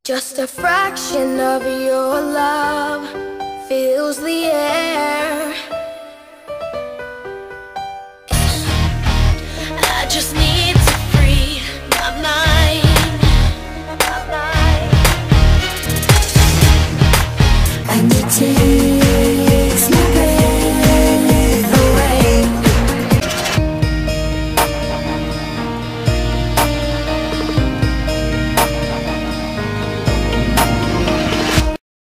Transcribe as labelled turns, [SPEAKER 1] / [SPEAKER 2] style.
[SPEAKER 1] Just a fraction of your love fills the air. I just need